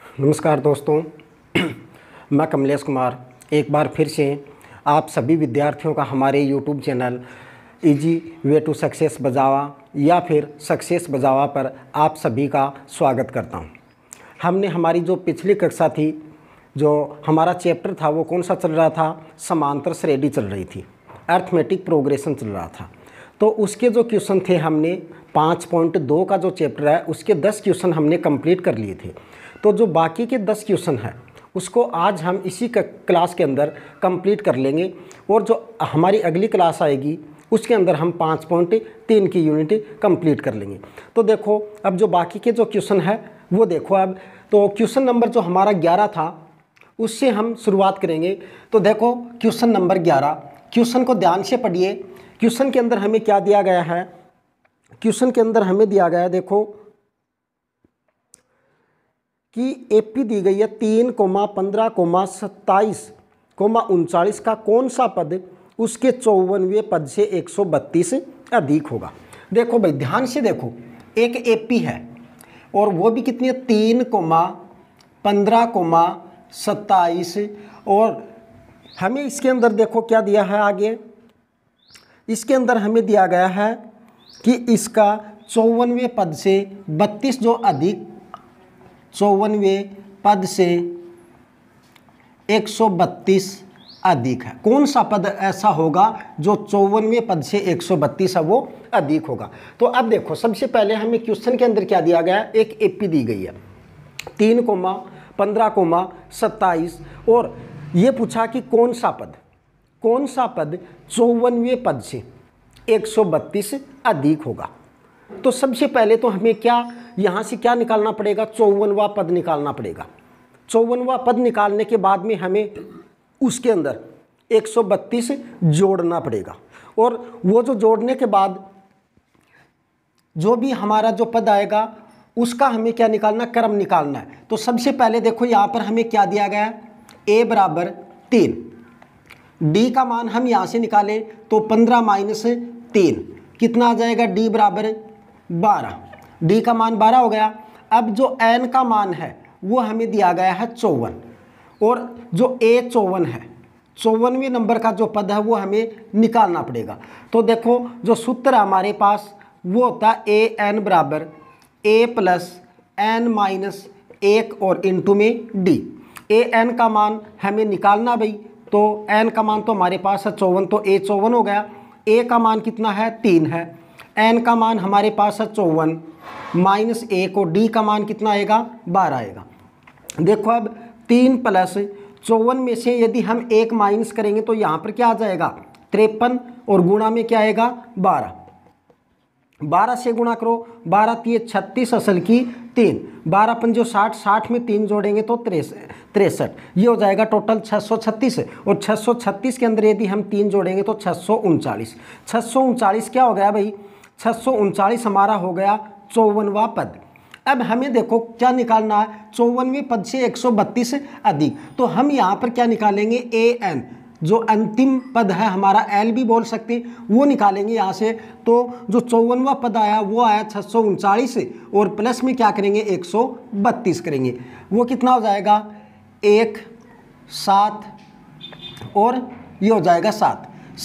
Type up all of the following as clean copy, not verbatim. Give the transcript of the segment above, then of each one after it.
नमस्कार दोस्तों, मैं कमलेश कुमार एक बार फिर से आप सभी विद्यार्थियों का हमारे YouTube channel easy way to success बजावा या फिर सक्सेस बजावा पर आप सभी का स्वागत करता हूं। हमने हमारी जो पिछली कक्षा थी, जो हमारा चैप्टर था वो कौन सा चल रहा था, समांतर श्रेणी चल रही थी, अर्थमेटिक प्रोग्रेशन चल रहा था। तो उसके जो क्वेश्चन थे, हमने 5.2 का जो चैप्टर है उसके 10 क्वेश्चन हमने कंप्लीट कर लिए थे। तो जो बाकी के 10 क्वेश्चन हैं उसको आज हम इसी क्लास के अंदर कंप्लीट कर लेंगे, और जो हमारी अगली क्लास आएगी उसके अंदर हम 5.3 की यूनिट कंप्लीट कर लेंगे। तो देखो, अब जो बाकी के जो क्वेश्चन है वो देखो। अब तो क्वेश्चन नंबर जो हमारा 11 था उससे हम शुरुआत करेंगे। तो देखो, क्वेश्चन नंबर 11, क्वेश्चन को ध्यान से पढ़िए। क्वेश्चन के अंदर हमें क्या दिया गया है? क्वेश्चन के अंदर हमें दिया गया है, देखो कि एपी दी गई है 3, 15, 27, 39 का कौन सा पद उसके 54वें पद से 132 अधिक होगा। देखो भाई, ध्यान से देखो, एक एपी है और वो भी कितनी है, 3, 15, 27, और हमें इसके अंदर देखो क्या दिया है आगे। इसके अंदर हमें दिया गया है कि इसका 54वें पद से 32 जो अधिक, 54वें पद से 132 अधिक है। कौन सा पद ऐसा होगा जो 54वें पद से 132 है वो अधिक होगा? तो अब देखो, सबसे पहले हमें क्वेश्चन के अंदर क्या दिया गया है, एक एपी दी गई है 3, 15, 27, और ये पूछा कि कौन सा पद 54वें पद से 132 अधिक होगा। तो सबसे पहले तो हमें क्या यहाँ से क्या निकालना पड़ेगा, 54वां पद निकालना पड़ेगा। 54वां पद निकालने के बाद में हमें उसके अंदर 132 जोड़ना पड़ेगा, और वो जो जोड़ने के बाद जो भी हमारा जो पद आएगा उसका हमें क्या निकालना, क्रम निकालना है। तो सबसे पहले देखो, यहाँ पर हमें क्या दिया गया है, a बराबर 3, d का मान हम यहाँ से निकालें तो 15 माइनस 3 कितना आ जाएगा, d बराबर 12, d का मान 12 हो गया। अब जो n का मान है वो हमें दिया गया है 54, और जो a 54 है, 54वें नंबर का जो पद है वो हमें निकालना पड़ेगा। तो देखो, जो सूत्र है हमारे पास वो होता है a n बराबर a प्लस n माइनस 1 और इंटू में d। a n का मान हमें निकालना भाई, तो n का मान तो हमारे पास है 54, तो a 54 हो गया। a का मान कितना है, 3 है। n का मान हमारे पास है 54 माइनस 1, और d का मान कितना आएगा, 12 आएगा। देखो, अब 3 प्लस 54 में से यदि हम 1 माइनस करेंगे तो यहाँ पर क्या आ जाएगा, 53, और गुणा में क्या आएगा, 12। 12 से गुणा करो, 12 3 36 असल की 3, 12 पंजो 60, 60 में 3 जोड़ेंगे तो 63, ये हो जाएगा टोटल 636। और 636 के अंदर यदि हम 3 जोड़ेंगे तो 639। 639 क्या हो गया भाई, 639 हमारा हो गया 54वां पद। अब हमें देखो क्या निकालना है, 54वें पद से 132 अधिक। तो हम यहाँ पर क्या निकालेंगे, ए एन, जो अंतिम पद है हमारा, एल भी बोल सकते हैं, वो निकालेंगे यहाँ से। तो जो 54वां पद आया वो आया 639, और प्लस में क्या करेंगे, 132 करेंगे। वो कितना हो जाएगा, 1, 7, और ये हो जाएगा 7।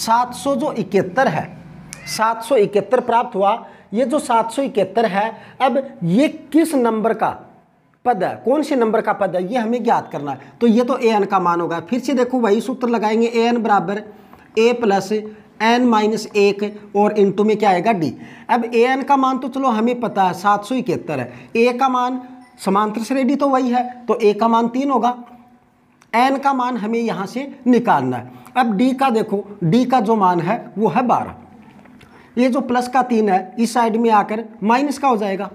771 है, 771 प्राप्त हुआ। ये जो 771 है, अब ये किस नंबर का पद है, कौन से नंबर का पद है, ये हमें ज्ञात करना है। तो ये तो an का मान होगा। फिर से देखो, वही सूत्र लगाएंगे, an बराबर a प्लस n माइनस 1 और इंटू में क्या आएगा, d। अब an का मान तो चलो हमें पता है 771 है, a का मान समांतर श्रेणी तो वही है, तो a का मान 3 होगा। n का मान हमें यहाँ से निकालना है। अब d का देखो, d का जो मान है वो है 12। ये जो प्लस का 3 है इस साइड में आकर माइनस का हो जाएगा,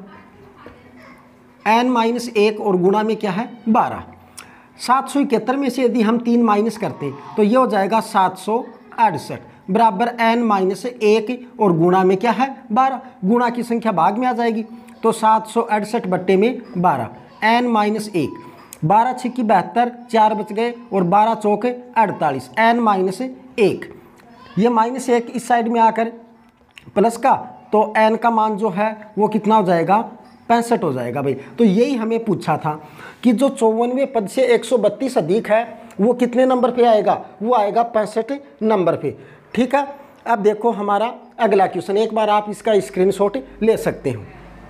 n माइनस 1 और गुणा में क्या है, 12। 771 में से यदि हम 3 माइनस करते हैं तो ये हो जाएगा 768 बराबर n माइनस 1 और गुणा में क्या है, 12। गुणा की संख्या भाग में आ जाएगी, तो 768 बट्टे में 12, n माइनस 1, 12 6 72, 4 बच गए, और 12 चौक 48, n माइनस 1। ये माइनस 1 इस साइड में आकर प्लस का, तो n का मान जो है वो कितना हो जाएगा, 65 हो जाएगा भाई। तो यही हमें पूछा था कि जो 54वें पद से 132 अधिक है वो कितने नंबर पे आएगा, वो आएगा 65 नंबर पे। ठीक है, अब देखो हमारा अगला क्वेश्चन, एक बार आप इसका स्क्रीनशॉट ले सकते हो।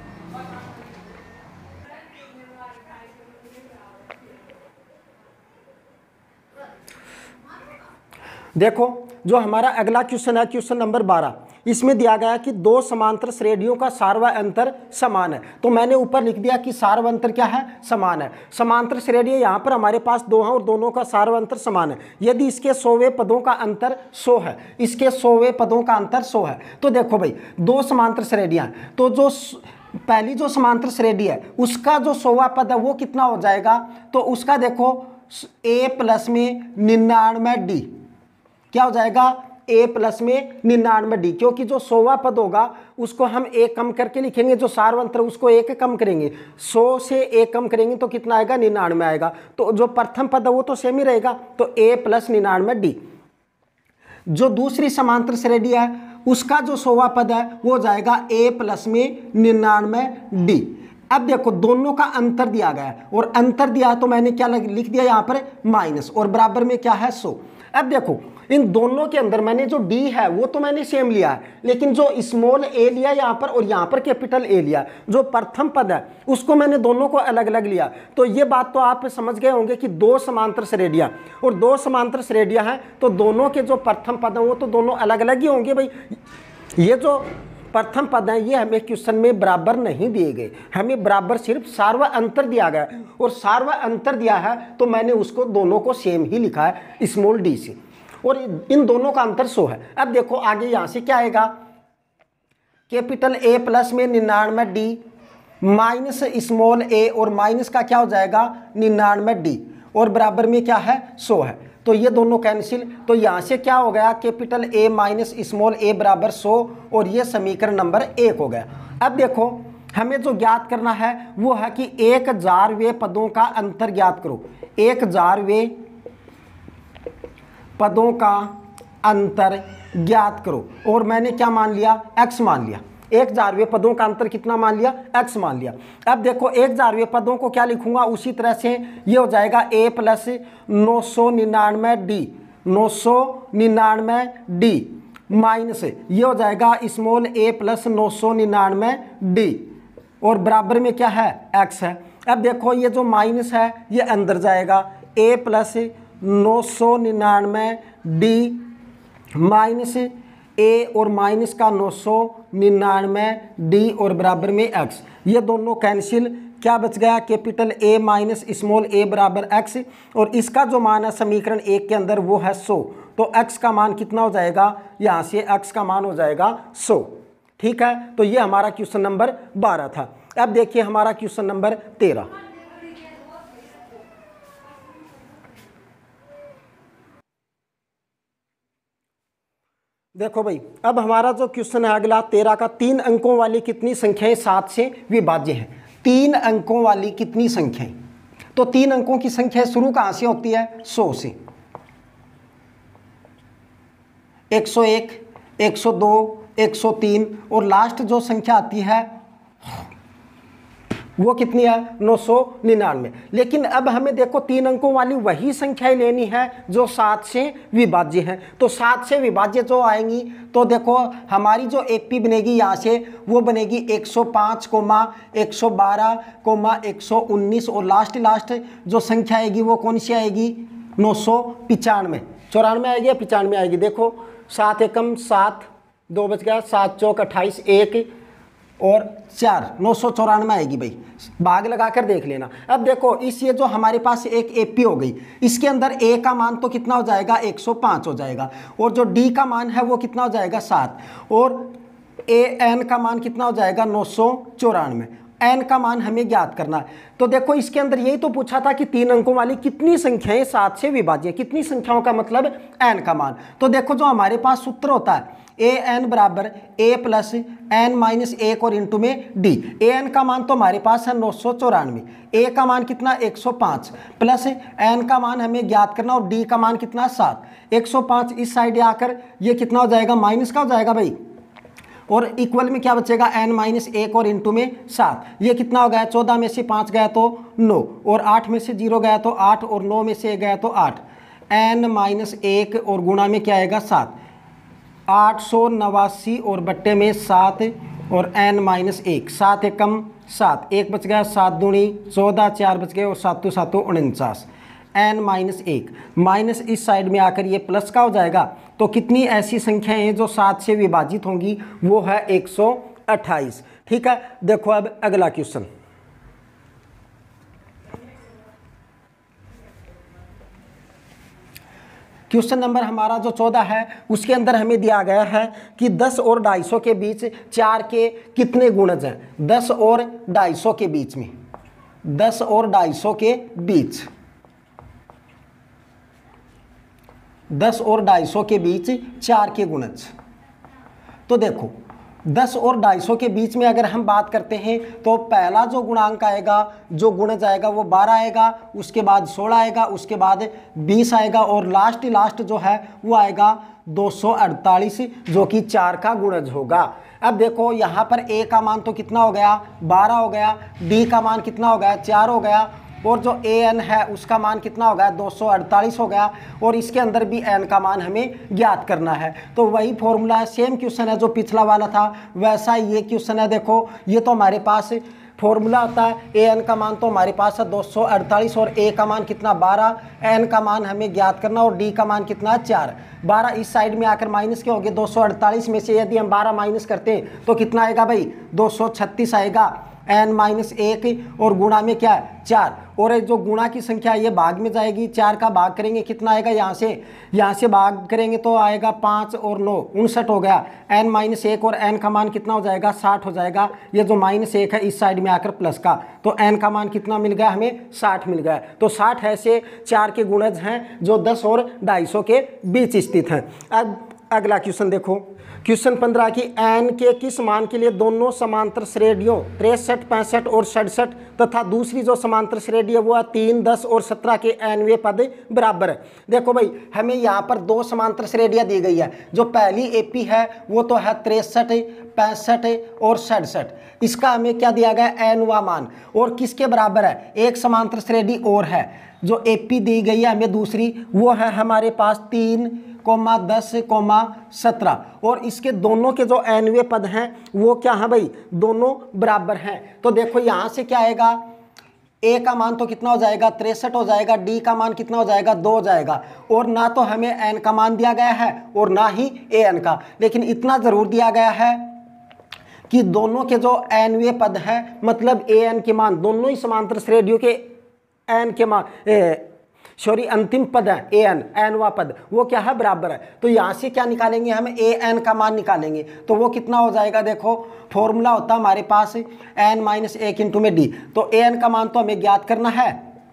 देखो जो हमारा अगला क्वेश्चन है क्वेश्चन नंबर 12, इसमें दिया गया कि दो समांतर श्रेणियों का सार व अंतर समान है। तो मैंने ऊपर लिख दिया कि सार व अंतर क्या है, समान है। समांतर श्रेणी यहाँ पर हमारे पास दो हैं और दोनों का सार व अंतर समान है। यदि इसके 100वें पदों का अंतर 100 है, इसके 100वें पदों का अंतर 100 है, तो देखो भाई दो समांतर श्रेणियाँ हैं, तो जो पहली जो समांतर श्रेणी है उसका जो 100वां पद है वो कितना हो जाएगा, तो उसका देखो a प्लस में 99d क्या हो जाएगा, a प्लस में 99d, क्योंकि जो 100वां पद होगा उसको हम एक कम करके लिखेंगे, जो सार व अंतर उसको एक कम करेंगे, 100 से एक कम करेंगे तो कितना आएगा, 99 आएगा। तो जो प्रथम पद है वो तो सेम ही रहेगा, तो a प्लस 99d। जो दूसरी समांतर श्रेणी है उसका जो 100वां पद है वो जाएगा a प्लस में 99d। अब देखो दोनों का अंतर दिया गया है और अंतर दिया है तो मैंने क्या लिख दिया यहाँ पर माइनस और बराबर में क्या है 100। अब देखो इन दोनों के अंदर मैंने जो d है वो तो मैंने सेम लिया है, लेकिन जो स्मॉल a लिया यहाँ पर और यहाँ पर कैपिटल A लिया, जो प्रथम पद है उसको मैंने दोनों को अलग अलग लिया। तो ये बात तो आप समझ गए होंगे कि दो समांतर श्रेणियाँ और दो समांतर श्रेणियाँ हैं तो दोनों के जो प्रथम पद हैं वो तो दोनों अलग अलग ही होंगे भाई। ये जो प्रथम पद हैं ये हमें क्वेश्चन में बराबर नहीं दिए गए, हमें बराबर सिर्फ सार व अंतर दिया गया और सार व अंतर दिया है तो मैंने उसको दोनों को सेम ही लिखा है स्मॉल d से, और इन दोनों का अंतर 100 है। अब देखो आगे यहाँ से क्या आएगा, कैपिटल A प्लस में 99d माइनस स्मॉल a और माइनस का क्या हो जाएगा 99d और बराबर में क्या है 100 है, तो ये दोनों कैंसिल। तो यहाँ से क्या हो गया, capital A minus small a बराबर 100 और ये समीकरण नंबर 1 हो गया। अब देखो हमें जो ज्ञात करना है वो है कि 1000वें पदों का अंतर ज्ञात करो। 1000वें पदों का अंतर ज्ञात करो और मैंने क्या मान लिया, x मान लिया। 1000वें पदों का अंतर कितना मान लिया, x मान लिया। अब देखो 1000वें पदों को क्या लिखूंगा, उसी तरह से ये हो जाएगा a plus 999d 999d minus ये हो जाएगा स्मॉल a प्लस 999d और बराबर में क्या है x है। अब देखो ये जो माइनस है ये अंदर जाएगा, a plus 999d minus a और माइनस का 999d और बराबर में x, ये दोनों कैंसिल। क्या बच गया, capital A minus small a बराबर x और इसका जो मान है समीकरण 1 के अंदर वो है 100, तो x का मान कितना हो जाएगा, यहाँ से x का मान हो जाएगा 100। ठीक है, तो ये हमारा क्वेश्चन नंबर 12 था। अब देखिए हमारा क्वेश्चन नंबर 13। देखो भाई अब हमारा जो क्वेश्चन है अगला 13 का, 3 अंकों वाली कितनी संख्याएं 7 से विभाज्य हैं। 3 अंकों वाली कितनी संख्याएं, तो 3 अंकों की संख्या शुरू कहाँ से होती है, 100 से। 101, 102, 103 और लास्ट जो संख्या आती है वो कितनी है, 999। लेकिन अब हमें देखो 3 अंकों वाली वही संख्याएं लेनी है जो 7 से विभाज्य हैं। तो 7 से विभाज्य जो आएंगी तो देखो हमारी जो एपी बनेगी यहाँ से वो बनेगी 105, 112, 119 और लास्ट जो संख्या आएगी वो कौन सी आएगी, 995। 94 आएगी या 95 आएगी, देखो 7 एकम 7, 2 बच गया, 7 चौक 28, 1 और 4, 994 आएगी भाई, भाग लगा कर देख लेना। अब देखो इस ये जो हमारे पास एक एपी हो गई, इसके अंदर ए का मान तो कितना हो जाएगा, 105 हो जाएगा और जो डी का मान है वो कितना हो जाएगा 7 और ए एन का मान कितना हो जाएगा 994। एन का मान हमें ज्ञात करना है। तो देखो इसके अंदर यही तो पूछा था कि 3 अंकों वाली कितनी संख्याएं 7 से विभाज्य, कितनी संख्याओं का मतलब एन का मान। तो देखो जो हमारे पास सूत्र होता है ए एन बराबर ए प्लस एन माइनस 1 और इंटू में डी। ए एन का मान तो हमारे पास है 994, ए का मान कितना 105 प्लस एन का मान हमें ज्ञात करना और डी का मान कितना 7। 105 इस साइड आकर ये कितना हो जाएगा, माइनस का हो जाएगा भाई, और इक्वल में क्या बचेगा n-1 और इंटू में 7। ये कितना हो गया 14 में से 5 गया तो 9 और 8 में से 0 गया तो 8 और 9 में से 1 गया तो 8। n-1 और गुणा में क्या आएगा 7। 889 और बट्टे में 7 और n-1 7 एकम 7 1 बच गया 7 दूनी 14 4 बच गए और 7 7 49 n-1 माइनस इस साइड में आकर ये प्लस का हो जाएगा। तो कितनी ऐसी संख्याएं हैं जो 7 से विभाजित होंगी, वो है 128। ठीक है, देखो अब अगला क्वेश्चन। क्वेश्चन नंबर हमारा जो 14 है उसके अंदर हमें दिया गया है कि 10 और 250 के बीच 4 के कितने गुणज हैं। 10 और 250 के बीच में, 10 और 250 के बीच, 10 और 250 के बीच 4 के गुणज। तो देखो 10 और 250 के बीच में अगर हम बात करते हैं तो पहला जो गुणांक आएगा, जो गुणज आएगा वो 12 आएगा, उसके बाद 16 आएगा, उसके बाद 20 आएगा और लास्ट जो है वो आएगा 248 जो कि 4 का गुणज होगा। अब देखो यहाँ पर a का मान तो कितना हो गया 12 हो गया, d का मान कितना हो गया 4 हो गया और जो an है उसका मान कितना हो गया 248 हो गया और इसके अंदर भी n का मान हमें ज्ञात करना है। तो वही फॉर्मूला है, सेम क्वेश्चन है जो पिछला वाला था वैसा ये क्वेश्चन है। देखो ये तो हमारे पास फॉर्मूला होता है, an का मान तो हमारे पास है 248 और a का मान कितना 12, n का मान हमें ज्ञात करना और d का मान कितना 4। 12 इस साइड में आकर माइनस के हो गए, 248 में से यदि हम 12 माइनस करते हैं तो कितना आएगा भाई 236 आएगा। n-1 और गुणा में क्या है 4 और जो गुणा की संख्या ये भाग में जाएगी, 4 का भाग करेंगे कितना आएगा, यहाँ से भाग करेंगे तो आएगा 5 और 9 59 हो गया। n-1 और n का मान कितना हो जाएगा 60 हो जाएगा। ये जो -1 है इस साइड में आकर प्लस का, तो n का मान कितना मिल गया हमें 60 मिल गया। तो 60 ऐसे 4 के गुणज हैं जो 10 और 250 के बीच स्थित हैं। अब अगला क्वेश्चन देखो, क्वेश्चन 15 की n के किस मान के लिए दोनों समांतर श्रेणियों 63, 65 और 67 तथा दूसरी जो समांतर श्रेणी है वो है 3, 10 और 17 के nवें पद बराबर है। देखो भाई हमें यहाँ पर दो समांतर श्रेणियाँ दी गई है। जो पहली AP है वो तो है 63, 65 और 67। इसका हमें क्या दिया गया nवां मान और किसके बराबर है, एक समांतर श्रेणी और है जो AP दी गई है हमें दूसरी, वो है हमारे पास 3, 10, 17 और इसके दोनों के जो nवें पद हैं वो क्या है भाई दोनों बराबर हैं। तो देखो यहाँ से क्या आएगा, a का मान तो कितना हो जाएगा 63 हो जाएगा, d का मान कितना हो जाएगा 2 हो जाएगा और ना तो हमें n का मान दिया गया है और ना ही an का, लेकिन इतना ज़रूर दिया गया है कि दोनों के जो nवें पद हैं मतलब an के मान, दोनों ही समांतर श्रेणियों के n के मान अंतिम पद है nवां पद वो क्या है बराबर है। तो यहाँ से क्या निकालेंगे हम an का मान निकालेंगे, तो वो कितना हो जाएगा, देखो फॉर्मूला होता है हमारे पास n-1 इंटू में d। तो an का मान तो हमें ज्ञात करना है,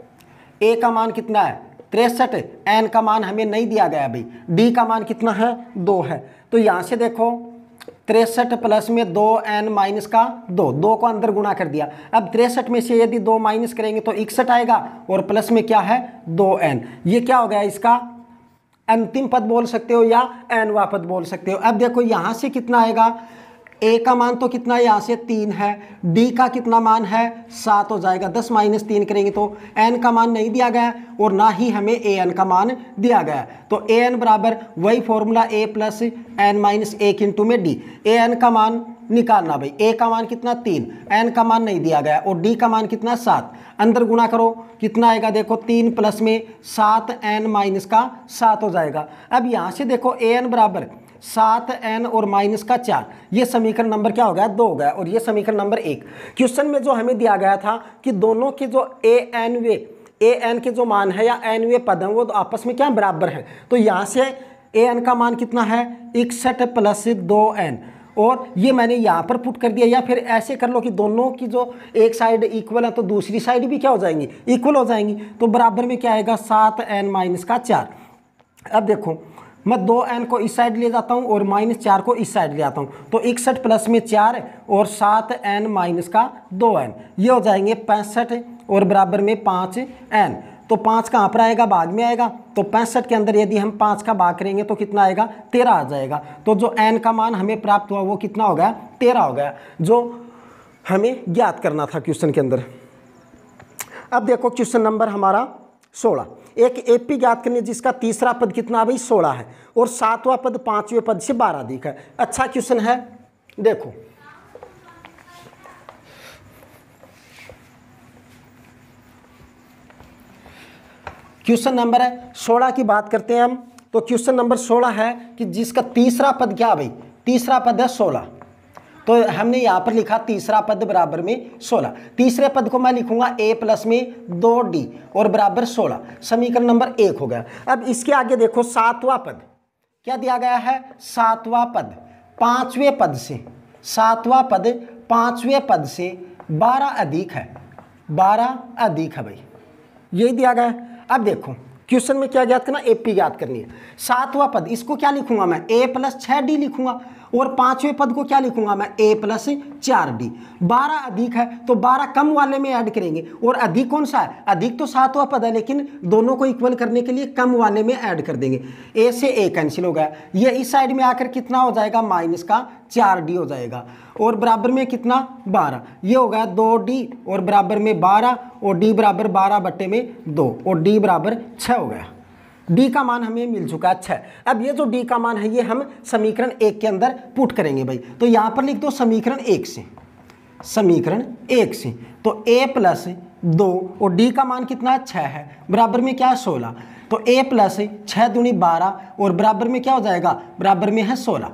a का मान कितना है 63, n का मान हमें नहीं दिया गया भाई, d का मान कितना है 2 है। तो यहाँ से देखो 63 प्लस में 2n माइनस का 2 को अंदर गुणा कर दिया। अब 63 में से यदि 2 माइनस करेंगे तो 61 आएगा और प्लस में क्या है 2n। ये क्या हो गया, इसका अंतिम पद बोल सकते हो या nवां पद बोल सकते हो। अब देखो यहाँ से कितना आएगा, a का मान तो कितना है यहाँ से 3 है, d का कितना मान है 7 हो जाएगा। 10 माइनस 3 करेंगे तो n का मान नहीं दिया गया और ना ही हमें an का मान दिया गया। तो an बराबर वही formula a plus n-1 into में d। an का मान निकालना भाई, a का मान कितना 3, n का मान नहीं दिया गया और d का मान कितना 7, अंदर गुणा करो कितना आएगा, देखो 3 प्लस में 7n माइनस का 7 हो जाएगा। अब यहाँ से देखो an बराबर 7n और माइनस का 4, ये समीकरण नंबर क्या हो गया 2 हो गया और ये समीकरण नंबर 1। क्वेश्चन में जो हमें दिया गया था कि दोनों के जो an के जो मान है या nवें पद हैं वो तो आपस में क्या बराबर हैं। तो यहाँ से an का मान कितना है 61 प्लस 2n और ये मैंने यहाँ पर पुट कर दिया, या फिर ऐसे कर लो कि दोनों की जो एक साइड इक्वल है तो दूसरी साइड भी क्या हो जाएंगी इक्वल हो जाएंगी। तो बराबर में क्या आएगा 7n माइनस का 4। अब देखो मैं 2n को इस साइड ले जाता हूँ और -4 को इस साइड ले आता हूँ, तो 61 प्लस में 4 और 7n माइनस का 2n, ये हो जाएंगे 65 और बराबर में 5n। तो 5 कहाँ पर आएगा, भाग में आएगा। तो 65 के अंदर यदि हम 5 का भाग करेंगे तो कितना आएगा, 13 आ जाएगा। तो जो n का मान हमें प्राप्त हुआ वो कितना हो गया, 13 हो गया, जो हमें ज्ञात करना था क्वेश्चन के अंदर। अब देखो क्वेश्चन नंबर हमारा 16, एक एपी ज्ञात करनी जिसका तीसरा पद कितना भाई 16 है और सातवां पद पांचवें पद से 12 अधिक है। अच्छा क्वेश्चन है, देखो क्वेश्चन नंबर है 16 की बात करते हैं हम। तो क्वेश्चन नंबर 16 है कि जिसका तीसरा पद क्या भाई, तीसरा पद है 16। तो हमने यहाँ पर लिखा तीसरा पद बराबर में 16। तीसरे पद को मैं लिखूंगा a प्लस में 2d और बराबर 16। समीकरण नंबर 1 हो गया। अब इसके आगे देखो सातवां पद क्या दिया गया है, सातवां पद पांचवें पद से, सातवां पद पांचवें पद से 12 अधिक है, 12 अधिक है भाई, यही दिया गया है। अब देखो क्वेश्चन में क्या ज्ञात करना, एपी ज्ञात करनी है। सातवां पद इसको क्या लिखूंगा मैं, a प्लस 6d लिखूंगा और पांचवें पद को क्या लिखूंगा मैं, a प्लस 4d। 12 अधिक है तो 12 कम वाले में ऐड करेंगे और अधिक कौन सा है, अधिक तो सातवां पद है लेकिन दोनों को इक्वल करने के लिए कम वाले में ऐड कर देंगे। a से a कैंसिल हो गया, ये इस साइड में आकर कितना हो जाएगा, माइनस का 4d हो जाएगा और बराबर में कितना 12, ये हो गया 2d और बराबर में 12 और d बराबर 12/2 और d बराबर 6 हो गया। d का मान हमें मिल चुका है 6। अब ये जो d का मान है ये हम समीकरण 1 के अंदर पुट करेंगे भाई। तो यहाँ पर लिख दो समीकरण 1 से, समीकरण 1 से तो a प्लस 2 और d का मान कितना है 6 है, बराबर में क्या है 16। तो a प्लस 6 दूनी 12 और बराबर में क्या हो जाएगा, बराबर में है 16।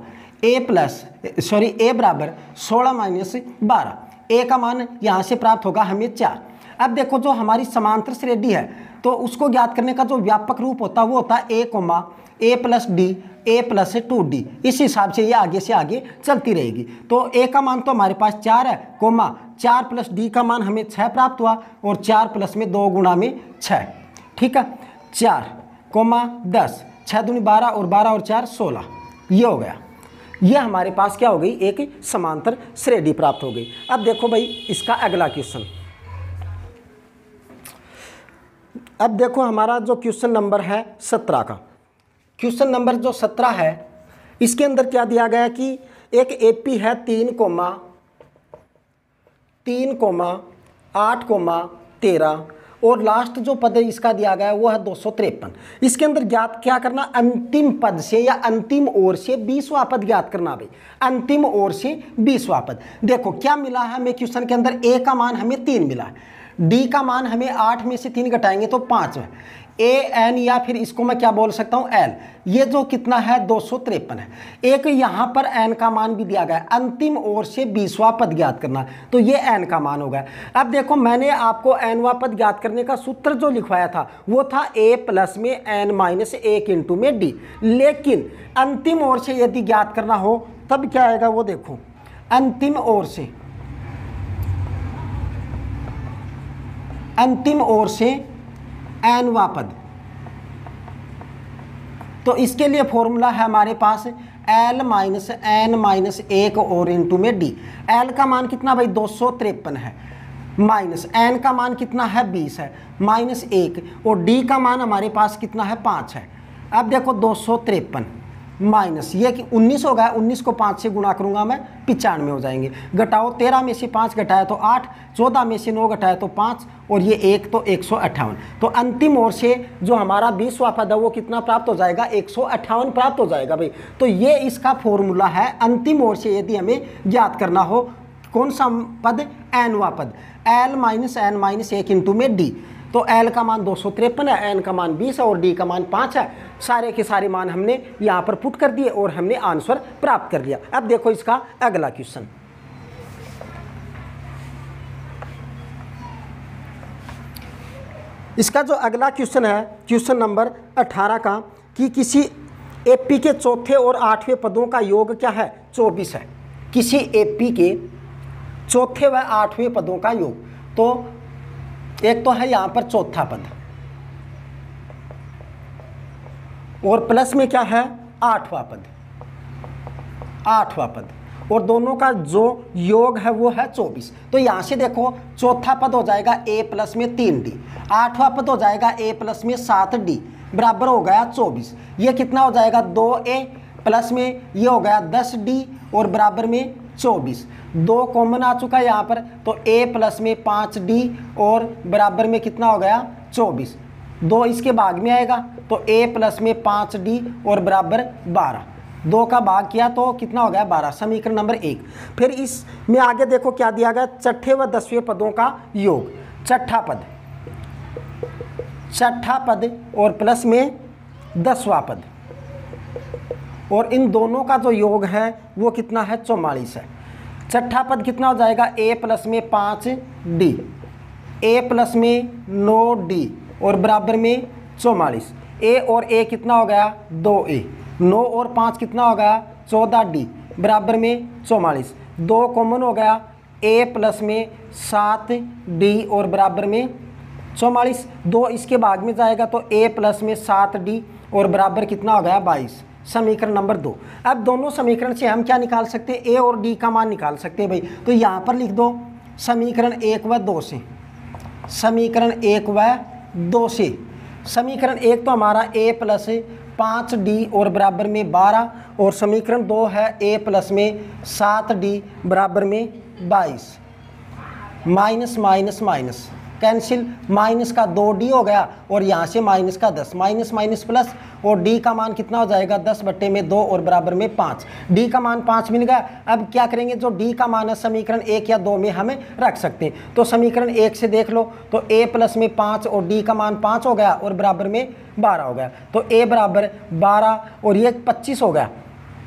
a बराबर 16 माइनस 12, a का मान यहाँ से प्राप्त होगा हमें 4। अब देखो जो हमारी समांतर श्रेणी है तो उसको ज्ञात करने का जो व्यापक रूप होता है वो होता है a plus d a plus 2d। इस हिसाब से ये आगे से आगे चलती रहेगी। तो a का मान तो हमारे पास 4 है, 4 प्लस d का मान हमें 6 प्राप्त हुआ और 4 प्लस में 2 गुणा में 6, ठीक है 4, 10, 6 दूनी 12 और 12 और 4 16, ये हो गया। ये हमारे पास क्या हो गई, एक समांतर श्रेणी प्राप्त हो गई। अब देखो भाई इसका अगला क्वेश्चन, अब देखो हमारा जो क्वेश्चन नंबर है 17 का, क्वेश्चन नंबर जो 17 है इसके अंदर क्या दिया गया कि एक एपी है 3,8,13 और लास्ट जो पद है इसका दिया गया है वो है 253। इसके अंदर ज्ञात क्या करना, अंतिम पद से या अंतिम ओर से 20वां पद ज्ञात करना भाई, अंतिम ओर से 20वां पद। देखो क्या मिला है हमें क्वेश्चन के अंदर, a का मान हमें 3 मिला है, d का मान हमें 8 में से 3 घटाएंगे तो 5 है, an या फिर इसको मैं क्या बोल सकता हूँ l, ये जो कितना है 253 है। एक यहाँ पर n का मान भी दिया गया है, अंतिम ओर से 20वां पद ज्ञात करना, तो ये n का मान होगा। अब देखो मैंने आपको nवां पद ज्ञात करने का सूत्र जो लिखवाया था वो था a प्लस में n माइनस 1 इंटू में d, लेकिन अंतिम ओर से यदि ज्ञात करना हो तब क्या आएगा वो देखो, अंतिम ओर से nवां पद, तो इसके लिए फॉर्मूला है हमारे पास l माइनस n माइनस 1 और इंटू में d। l का मान कितना भाई 253 है, माइनस n का मान कितना है 20 है, माइनस 1 और d का मान हमारे पास कितना है 5 है। अब देखो 253 माइनस ये कि 19 हो गया, 19 को 5 से गुणा करूंगा मैं 95 हो जाएंगे, घटाओ 13 में से 5 घटाया तो 8, 14 में से 9 घटाया तो 5 और ये 1 तो 158। तो अंतिम ओर से जो हमारा 20वां पद है वो कितना प्राप्त हो जाएगा, 158 प्राप्त हो जाएगा भाई। तो ये इसका फॉर्मूला है, अंतिम ओर से यदि हमें ज्ञात करना हो कौन सा पद, nवां पद, l minus n minus 1 into में d। तो l का मान 253 है, n का मान 20 है और d का मान 5 है। सारे के सारे मान हमने यहाँ पर पुट कर दिए और हमने आंसर प्राप्त कर लिया। अब देखो इसका अगला क्वेश्चन, इसका जो अगला क्वेश्चन है क्वेश्चन नंबर 18 का, कि किसी एपी के चौथे और 8वें पदों का योग क्या है, 24 है। किसी एपी के चौथे व 8वें पदों का योग, तो एक तो है यहाँ पर चौथा पद और प्लस में क्या है 8वां पद, 8वां पद और दोनों का जो योग है वो है 24। तो यहाँ से देखो चौथा पद हो जाएगा a प्लस में 3d, आठवां पद हो जाएगा a प्लस में 7d बराबर हो गया 24। ये कितना हो जाएगा 2a प्लस में ये हो गया 10d और बराबर में 24। 2 कॉमन आ चुका है यहाँ पर, तो a प्लस में 5d और बराबर में कितना हो गया 24। 2 इसके भाग में आएगा तो a प्लस में 5d और बराबर 12। 2 का भाग किया तो कितना हो गया 12, समीकरण नंबर 1। फिर इसमें आगे देखो क्या दिया गया, छठे व 10वें पदों का योग। छठा पद और प्लस में 10वां पद, और इन दोनों का जो योग है वो कितना है 44 है। छठा पद कितना हो जाएगा a प्लस में 5d, a प्लस में 9d और बराबर में 44। a और a कितना हो गया 2a, 9 और 5 कितना हो गया 14d बराबर में 44। 2 कॉमन हो गया, a प्लस में 7d और बराबर में 44। 2 इसके भाग में जाएगा तो a प्लस में 7d और बराबर कितना हो गया 22, समीकरण नंबर 2। अब दोनों समीकरण से हम क्या निकाल सकते हैं, a और d का मान निकाल सकते हैं भाई। तो यहाँ पर लिख दो समीकरण 1 व 2 से, समीकरण 1 व 2 से। समीकरण 1 तो हमारा a प्लस 5d और बराबर में 12, और समीकरण 2 है a प्लस में 7d बराबर में 22। Minus minus minus cancel, minus का 2d हो गया और यहाँ से माइनस का 10, माइनस माइनस प्लस, और d का मान कितना हो जाएगा 10/2 और बराबर में 5। d का मान 5 मिल गया। अब क्या करेंगे, जो d का मान है समीकरण 1 या 2 में हमें रख सकते हैं। तो समीकरण 1 से देख लो तो a प्लस में 5 और d का मान 5 हो गया और बराबर में 12 हो गया। तो a बराबर 12 और ये 25 हो गया।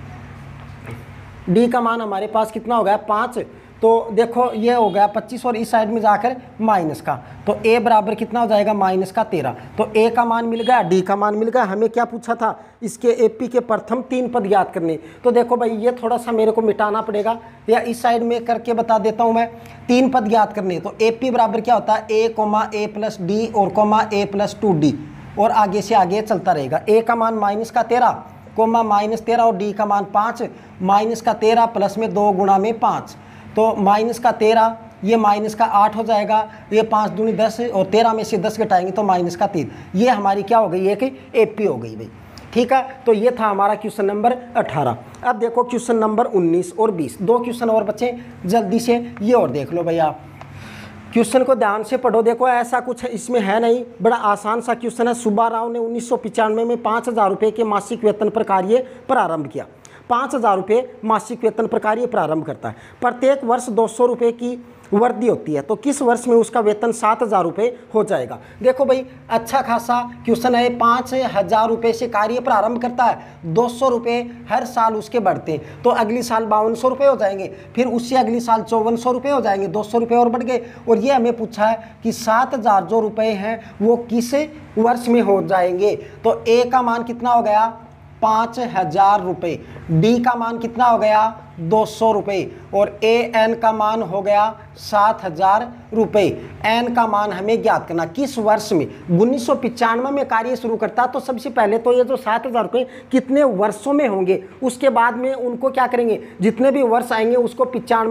d का मान हमारे पास कितना हो गया 5, तो देखो ये हो गया 25 और इस साइड में जाकर माइनस का, तो a बराबर कितना हो जाएगा माइनस का 13। तो a का मान मिल गया, d का मान मिल गया। हमें क्या पूछा था, इसके AP के प्रथम 3 पद याद करने। तो देखो भाई ये थोड़ा सा मेरे को मिटाना पड़ेगा, या इस साइड में करके बता देता हूँ मैं। 3 पद याद करने, तो AP बराबर क्या होता है a प्लस d और a प्लस 2d, और आगे से आगे चलता रहेगा। a का मान माइनस का 13 माइनस 13 और d का मान 5, माइनस का 13 प्लस में 2 गुणा में 5, तो माइनस का 13 ये माइनस का 8 हो जाएगा, ये 5 दूनी 10 और 13 में से 10 घटाएंगे तो माइनस का 3। ये हमारी क्या हो गई, एक AP हो गई भाई। ठीक है, तो ये था हमारा क्वेश्चन नंबर 18। अब देखो क्वेश्चन नंबर 19 और 20, 2 क्वेश्चन और बचे जल्दी से, ये और देख लो भाई आप। क्वेश्चन को ध्यान से पढ़ो। देखो ऐसा कुछ इसमें है नहीं, बड़ा आसान सा क्वेश्चन है। सुब्बाराव ने 1995 में 5,000 रुपये के मासिक वेतन पर कार्य प्रारंभ किया। 5,000 रुपये मासिक वेतन पर कार्य प्रारंभ करता है। प्रत्येक वर्ष 200 रुपये की वृद्धि होती है, तो किस वर्ष में उसका वेतन 7,000 रुपये हो जाएगा। देखो भाई अच्छा खासा क्वेश्चन है। 5,000 रुपये से कार्य प्रारंभ करता है, 200 रुपये हर साल उसके बढ़ते हैं, तो अगली साल 5200 रुपये हो जाएंगे, फिर उससे अगली साल 5400 रुपये हो जाएंगे, 200 रुपये और बढ़ गए। और ये हमें पूछा है कि 7,000 जो रुपये हैं वो किस वर्ष में हो जाएंगे। तो ए का मान कितना हो गया 5,000 रुपये, डी का मान कितना हो गया 200 रुपये, और ए एन का मान हो गया 7,000 रुपये। एन का मान हमें ज्ञात करना किस वर्ष में। 1995 में कार्य शुरू करता, तो सबसे पहले तो ये जो 7,000 रुपये कितने वर्षों में होंगे, उसके बाद में उनको क्या करेंगे, जितने भी वर्ष आएंगे उसको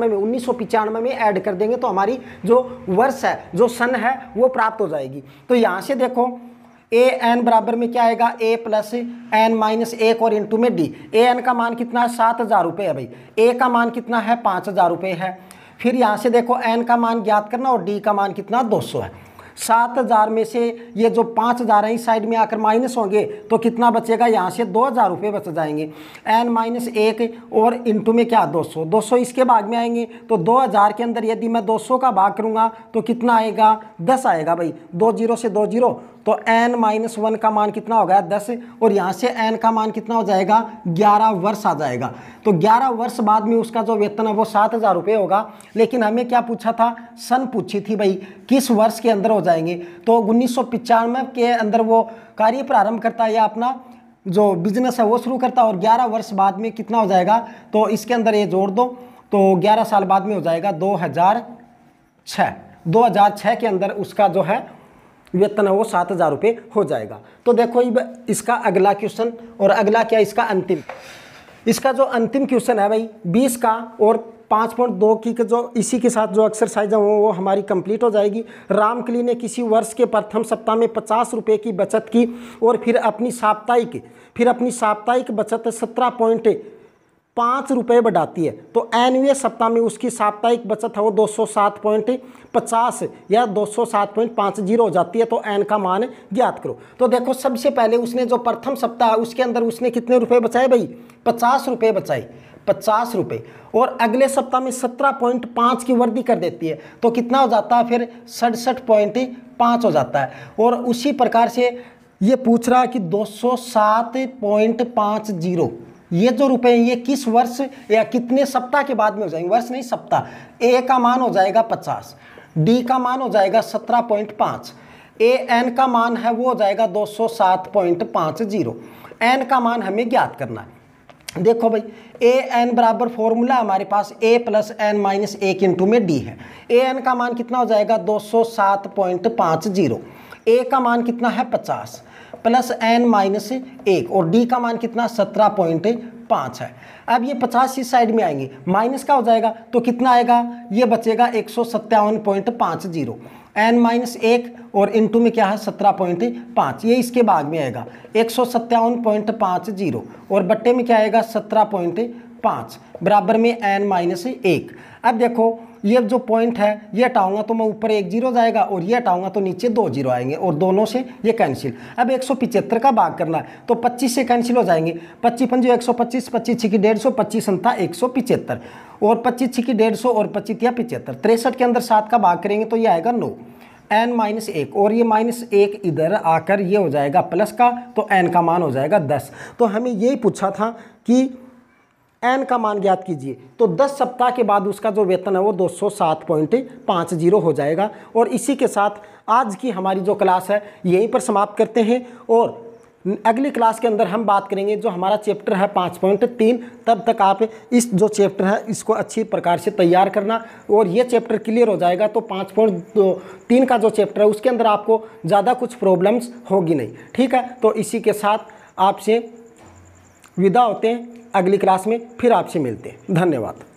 1995 में ऐड कर देंगे, तो हमारी जो वर्ष है, जो सन है वो प्राप्त हो जाएगी। तो यहाँ से देखो ए एन बराबर में क्या आएगा, ए प्लस एन माइनस 1 और इंटू में डी। ए एन का मान कितना है 7,000 रुपये है भाई, ए का मान कितना है 5,000 रुपये है। फिर यहाँ से देखो एन का मान ज्ञात करना और डी का मान कितना 200 है। 7,000 में से ये जो 5,000 है इस साइड में आकर माइनस होंगे, तो कितना बचेगा, यहाँ से 2,000 रुपये बच जाएंगे। एन माइनस 1 और इंटू में क्या 200, 200 इसके भाग में आएंगे, तो 2,000 के अंदर यदि मैं 200 का भाग करूँगा तो कितना आएगा 10 आएगा भाई, 2 0 से 2 0, तो n माइनस 1 का मान कितना हो गया 10, और यहाँ से n का मान कितना हो जाएगा 11 वर्ष आ जाएगा। तो 11 वर्ष बाद में उसका जो वेतन है वो 7,000 रुपये होगा। लेकिन हमें क्या पूछा था, सन पूछी थी भाई, किस वर्ष के अंदर हो जाएंगे। तो 1995 के अंदर वो कार्य प्रारंभ करता है या अपना जो बिजनेस है वो शुरू करता है, और 11 वर्ष बाद में कितना हो जाएगा, तो इसके अंदर ये जोड़ दो, तो 11 साल बाद में हो जाएगा 2006 के अंदर उसका जो है वेतन है वो 7,000 रुपये हो जाएगा। तो देखो इसका अगला क्वेश्चन, और अगला क्या इसका अंतिम। इसका जो अंतिम क्वेश्चन है भाई 20 का और 5.2 की जो इसी के साथ जो एक्सरसाइज है वो हमारी कंप्लीट हो जाएगी। रामकली ने किसी वर्ष के प्रथम सप्ताह में 50 रुपये की बचत की और फिर अपनी साप्ताहिक बचत 17.5 रुपये बढ़ाती है, तो एनवें सप्ताह में उसकी साप्ताहिक बचत है वो 207.50 या 207.50 हो जाती है। तो एन का मान ज्ञात करो। तो देखो सबसे पहले उसने जो प्रथम सप्ताह उसके अंदर उसने कितने रुपए बचाए भाई, 50 रुपये बचाए, 50 रुपये, और अगले सप्ताह में 17.5 की वृद्धि कर देती है, तो कितना हो जाता है फिर 67.5 हो जाता है। और उसी प्रकार से ये पूछ रहा है कि 207.50 ये जो रुपए ये किस वर्ष या कितने सप्ताह के बाद में हो जाएंगे, वर्ष नहीं सप्ताह। ए का मान हो जाएगा 50, डी का मान हो जाएगा 17.5, ए एन का मान है वो हो जाएगा 207.50। एन का मान हमें ज्ञात करना है। देखो भाई ए एन बराबर फॉर्मूला हमारे पास A plus N minus 1 into में डी है। ए एन का मान कितना हो जाएगा 207.50, ए का मान कितना है 50 प्लस एन माइनस 1 और डी का मान कितना 17.5 है। अब ये 50 इस साइड में आएंगे, माइनस का हो जाएगा तो कितना आएगा, ये बचेगा 157.50, एन माइनस 1 और इंटू में क्या है 17.5, ये इसके भाग में आएगा 157.50 और बट्टे में क्या आएगा 17.5 बराबर में एन माइनस 1। अब देखो ये जो पॉइंट है ये हटाऊंगा तो मैं ऊपर 1 0 जाएगा और ये हटाऊंगा तो नीचे 2 0 आएंगे और दोनों से ये कैंसिल। अब 175 का भाग करना है तो 25 से कैंसिल हो जाएंगे, 25 पंजे 125, 25 छिकी 150, 25 संता 175 और 25 छिकी 150 और 25 या 75, 63 के अंदर 7 का भाग करेंगे तो ये आएगा 9, एन माइनस 1 और ये माइनस 1 इधर आकर ये हो जाएगा प्लस का, तो एन का मान हो जाएगा 10। तो हमें यही पूछा था कि एन का मान ज्ञात कीजिए, तो 10 सप्ताह के बाद उसका जो वेतन है वो 207.50 हो जाएगा। और इसी के साथ आज की हमारी जो क्लास है यहीं पर समाप्त करते हैं और अगली क्लास के अंदर हम बात करेंगे जो हमारा चैप्टर है 5.3। तब तक आप इस जो चैप्टर है इसको अच्छी प्रकार से तैयार करना और ये चैप्टर क्लियर हो जाएगा तो 5.3 का जो चैप्टर है उसके अंदर आपको ज़्यादा कुछ प्रॉब्लम्स होगी नहीं। ठीक है, तो इसी के साथ आपसे विदा होते हैं, अगली क्लास में फिर आपसे मिलते हैं। धन्यवाद।